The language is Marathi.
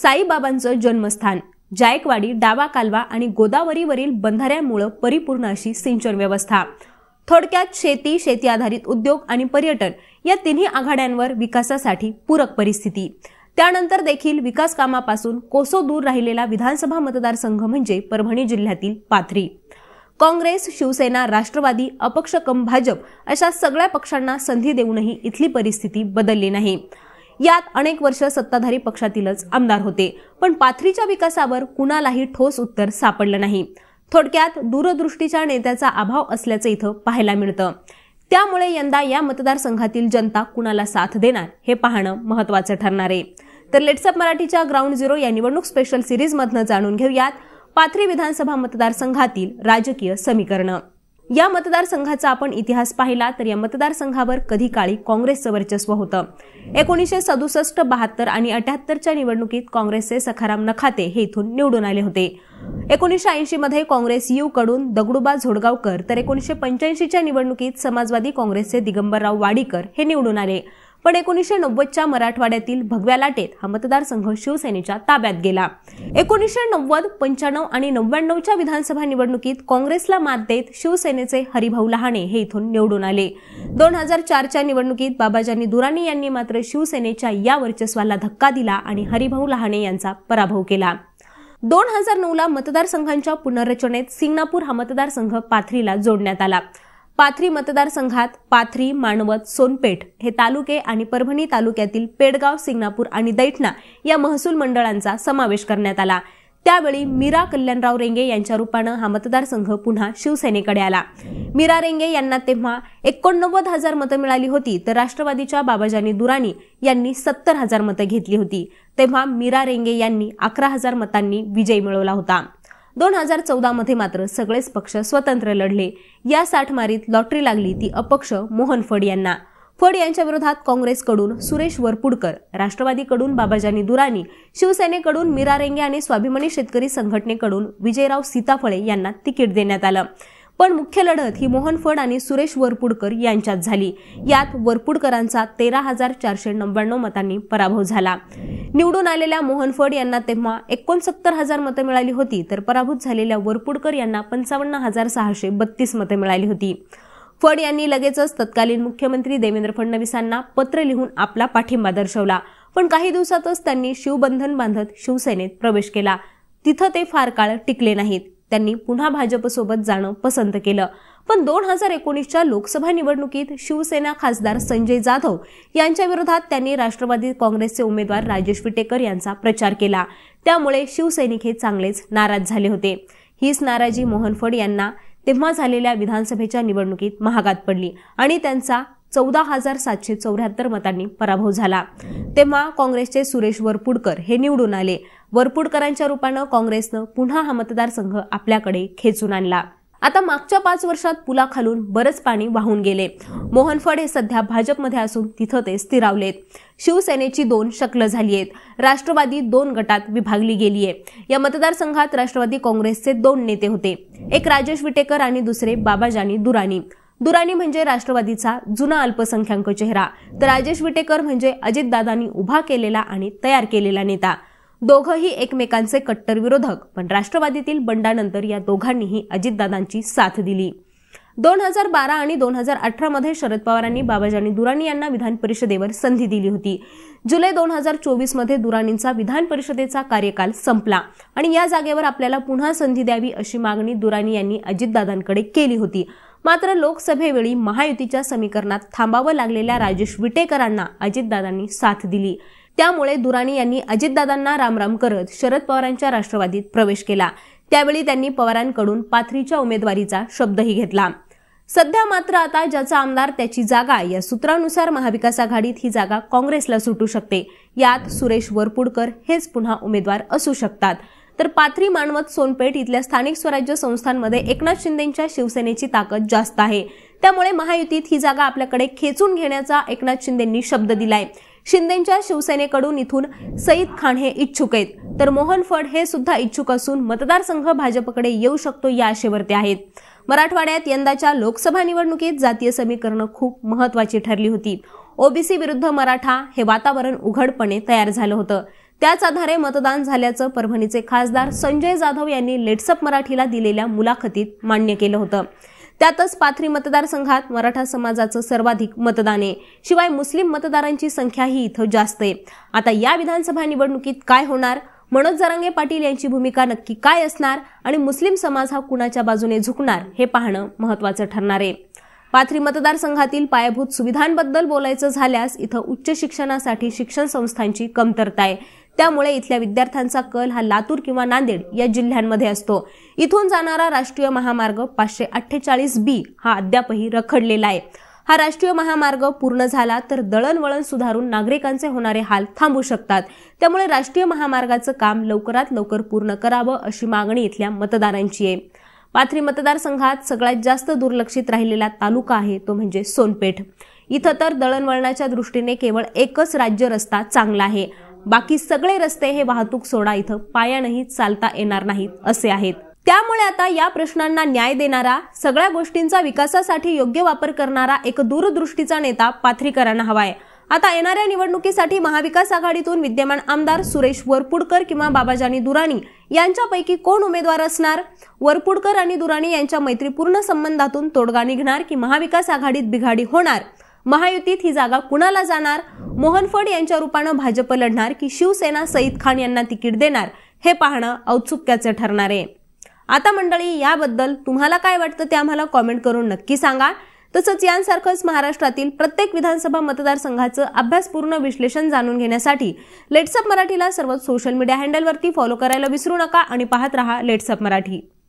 साईबाबांचं जन्मस्थान, जायकवाडी, डावा कालवा आणि गोदावरीवरील बंधाऱ्यांमुळे परिपूर्ण अशी सिंचन व्यवस्था. थोडक्यात शेती, शेती आधारित उद्योग आणि पर्यटन या तिन्ही आघाड्यांवर विकासासाठी पूरक परिस्थिती. त्यानंतर देखील विकास कामापासून कोसो दूर राहिलेला विधानसभा मतदारसंघ म्हणजे परभणी जिल्ह्यातील पाथरी. काँग्रेस, शिवसेना, राष्ट्रवादी, अपक्ष कम भाजप अशा सगळ्या पक्षांना संधी देऊनही इथली परिस्थिती बदलली नाही. यात अनेक वर्ष सत्ताधारी पक्षातीलच आमदार होते, पण पाथरीच्या विकासावर कुणालाही ठोस उत्तर सापडलं नाही. थोडक्यात दूरदृष्टीच्या नेत्याचा अभाव असल्याचं इथं पाहायला मिळतं. त्यामुळे यंदा या मतदारसंघातील जनता कुणाला साथ देणार हे पाहणं महत्त्वाचं ठरणार आहे. तर लेट्स अप मराठीच्या ग्राउंड झिरो या निवडणूक स्पेशल सिरीजमधनं जाणून घेऊयात पाथरी विधानसभा मतदारसंघातील राजकीय समीकरणं. या मतदारसंघाचा आपण इतिहास पाहिला तर या मतदारसंघावर कधी काळी काँग्रेसचं वर्चस्व होतं. 1967, 72 आणि 78च्या निवडणुकीत काँग्रेसचे सखाराम नखाते हे इथून निवडून आले होते. 1980 मध्ये काँग्रेस यू कडून दगडूबा झोडगावकर तर 1985च्या निवडणुकीत समाजवादी काँग्रेसचे दिगंबरराव वाडीकर हे निवडून आले. पण 1990च्या मराठवाड्यातील भगव्या लाटेत हा मतदारसंघ शिवसेनेच्या ताब्यात गेला. 1990, 95 आणि 99च्या विधानसभा निवडणुकीत काँग्रेसला मात देत शिवसेनेचे हरिभाऊ लहाने हे इथून निवडून आले. 2004च्या निवडणुकीत बाबाजानी दुराणी यांनी मात्र शिवसेनेच्या या वर्चस्वाला धक्का दिला आणि हरिभाऊ लहाने यांचा पराभव केला. 2009ला मतदारसंघांच्या पुनर्रचनेत सिंगणापूर हा मतदारसंघ पाथरीला जोडण्यात आला. पाथरी मतदारसंघात पाथरी, माणवत, सोनपेठ हे तालुके आणि परभणी तालुक्यातील पेडगाव, सिंगणापूर आणि दैठणा या महसूल मंडळांचा समावेश करण्यात आला. त्यावेळी मीरा कल्याणराव रेंगे यांच्या रूपानं हा मतदारसंघ पुन्हा शिवसेनेकडे आला. मीरा रेंगे यांना तेव्हा 89,000 मतं मिळाली होती, तर राष्ट्रवादीच्या बाबाजानी दुराणी यांनी 70,000 मतं घेतली होती. तेव्हा मीरा रेंगे यांनी 11,000 मतांनी विजय मिळवला होता. 2014 मध्ये मात्र सगळेच पक्ष स्वतंत्र लढले. या साठमारीत लॉटरी लागली ती अपक्ष मोहन फड यांना. फड यांच्या विरोधात काँग्रेसकडून सुरेश वरपुडकर, राष्ट्रवादीकडून बाबाजानी दुराणी, शिवसेनेकडून मीरा रेंगे आणि स्वाभिमानी शेतकरी संघटनेकडून विजयराव सीताफळे यांना तिकीट देण्यात आलं. पण मुख्य लढत ही मोहन फड आणि सुरेश वरपुडकर यांच्यात झाली. यात वरपुडकरांचा 13,499 मतांनी पराभव झाला. निवडून आलेल्या मोहन फड यांना तेव्हा 69,000 मतं मिळाली होती, तर पराभूत झालेल्या वरपुडकर यांना 55,632 मतं मिळाली होती. फड यांनी लगेचच तत्कालीन मुख्यमंत्री देवेंद्र फडणवीसांना पत्र लिहून आपला पाठिंबा दर्शवला. पण काही दिवसातच त्यांनी शिवबंधन बांधत शिवसेनेत प्रवेश केला. तिथं ते फार काळ टिकले नाहीत. त्यांनी पुन्हा भाजपसोबत जाणं पसंत केलं. पण 2019च्या लोकसभा निवडणुकीत शिवसेना खासदार संजय जाधव यांच्या विरोधात त्यांनी राष्ट्रवादी काँग्रेसचे उमेदवार राजेश विटेकर यांचा प्रचार केला. त्यामुळे शिवसैनिक हे चांगलेच नाराज झाले होते. हीच नाराजी मोहन फड यांना तेव्हा झालेल्या विधानसभेच्या निवडणुकीत महागात पडली आणि त्यांचा 14,774 मतांनी पराभव झाला. तेव्हा काँग्रेसचे सुरेश वरपुडकर हे निवडून आले. वरपुडकरांच्या रूपानं काँग्रेसनं पुन्हा हा मतदारसंघ आपल्याकडे खेचून आणला. आता मागच्या 5 वर्षात पुलाखालून बरंच पाणी वाहून गेले. मोहन फड हे सध्या भाजपमध्ये असून तिथं ते स्थिरावलेत. शिवसेनेची 2 शकलं झाली आहेत. राष्ट्रवादी 2 गटात विभागली गेली आहे. या मतदारसंघात राष्ट्रवादी काँग्रेसचे 2 नेते होते, एक राजेश विटेकर आणि दुसरे बाबाजानी दुराणी. दुराणी म्हणजे राष्ट्रवादीचा जुना अल्पसंख्याक चेहरा, तर राजेश विटेकर म्हणजे अजितदादांनी उभा केलेला आणि तयार केलेला नेता. दोघंही एकमेकांचे कट्टर विरोधक, पण राष्ट्रवादीतील बंडानंतर या दोघांनीही अजितदादांची साथ दिली. 2012 आणि 2018 मध्ये शरद पवारांनी बाबाजानी दुराणी यांना विधान परिषदेवर संधी दिली होती. जुलै 2024 मध्ये दुराणींचा विधान परिषदेचा कार्यकाल संपला आणि या जागेवर आपल्याला पुन्हा संधी द्यावी अशी मागणी दुराणी यांनी अजितदादांकडे केली होती. मात्र लोकसभेवेळी महायुतीच्या समीकरणात थांबावं लागलेल्या राजेश विटेकरांना अजितदादांनी साथ दिली. त्यामुळे दुराणी यांनी अजितदादांना रामराम करत शरद पवारांच्या राष्ट्रवादीत प्रवेश केला. त्यावेळी त्यांनी पवारांकडून पाथरीच्या उमेदवारीचा शब्दही घेतला. सध्या मात्र आता ज्याचा आमदार त्याची जागा या सूत्रानुसार महाविकास आघाडीत ही जागा काँग्रेसला सुटू शकते. यात सुरेश वरपुडकर हेच पुन्हा उमेदवार असू शकतात. तर पाथरी, माणवत, सोनपेठ इथल्या स्थानिक स्वराज्य संस्थांमध्ये एकनाथ शिंदेंच्या शिवसेनेची ताकद जास्त आहे. त्यामुळे महायुतीत ही जागा आपल्याकडे खेचून घेण्याचा एकनाथ शिंदेंनी शब्द दिलाय. शिंदेंच्या शिवसेनेकडून इथून सईद खान हे इच्छुक आहेत, तर मोहन फड हे सुद्धा इच्छुक असून मतदारसंघ भाजपकडे येऊ शकतो या आशेवर ते आहेत. मराठवाड्यात यंदाच्या लोकसभा निवडणुकीत जातीय समीकरण खूप महत्त्वाची ठरली होती. ओबीसी विरुद्ध मराठा हे वातावरण उघडपणे तयार झालं होतं. त्याच आधारे मतदान झाल्याचं परभणीचे खासदार संजय जाधव यांनी लेट्सअप मराठीला दिलेल्या मुलाखतीत मान्य केलं होतं। त्यातच पाथरी मतदारसंघात मराठा समाजाचं सर्वाधिक मतदान आहे, शिवाय मुस्लिम मतदारांची संख्याही इथं जास्त आहे। आता या विधानसभा निवडणुकीत काय होणार, मनोज जरांगे पाटील यांची भूमिका नक्की काय असणार आणि मुस्लिम समाज हा कुणाच्या बाजूने झुकणार हे पाहणं महत्त्वाचं ठरणार आहे। पाथरी मतदारसंघातील पायाभूत सुविधांबद्दल बोलायचं झाल्यास इथं उच्च शिक्षणासाठी शिक्षण संस्थांची कमतरता आहे। त्यामुळे इथल्या विद्यार्थ्यांचा कल हा लातूर किंवा नांदेड या जिल्ह्यांमध्ये असतो। इथून जाणारा राष्ट्रीय महामार्ग 548B हा अद्यापही रखडलेला आहे। हा राष्ट्रीय महामार्ग पूर्ण झाला तर दळणवळण सुधारून नागरिकांचे होणारे हाल थांबू शकतात। त्यामुळे राष्ट्रीय महामार्गाचं काम लवकरात लवकर पूर्ण करावं अशी मागणी इथल्या मतदारांची आहे। पाथरी मतदारसंघात सगळ्यात जास्त दुर्लक्षित राहिलेला तालुका आहे तो म्हणजे सोनपेठ। इथं तर दळणवळणाच्या दृष्टीने केवळ एकच राज्य रस्ता चांगला आहे, बाकी सगळे रस्ते हे वाहतूक सोडा इथं पायानेही चालता येणार नाहीत असे आहेत। त्यामुळे आता या प्रश्नांना न्याय देणारा, सगळ्या गोष्टींचा विकासासाठी योग्य वापर करणारा एक दूरदृष्टीचा नेता पाथरीकरांना हवाय। आता येणाऱ्या निवडणुकीसाठी महाविकास आघाडीतून विद्यमान आमदार सुरेश वरपुडकर किंवा बाबाजानी दुराणी यांच्यापैकी कोण उमेदवार असणार? वरपुडकर आणि दुराणी यांच्या मैत्रीपूर्ण संबंधातून तोडगा निघणार की महाविकास आघाडीत बिघाडी होणार? महायुतीत ही जागा कुणाला जाणार? मोहन फड यांच्या रूपानं भाजप लढणार की शिवसेना सईद खान यांना तिकीट देणार हे पाहणं औत्सुक्याचं ठरणार आहे। आता मंडळी, याबद्दल तुम्हाला काय वाटतं ते आम्हाला कॉमेंट करून नक्की सांगा। तसंच यांसारखंच महाराष्ट्रातील प्रत्येक विधानसभा मतदारसंघाचं अभ्यासपूर्ण विश्लेषण जाणून घेण्यासाठी लेट्सअप मराठीला सर्व सोशल मीडिया हँडलवरती फॉलो करायला विसरू नका आणि पाहत रहा लेट्सअप मराठी।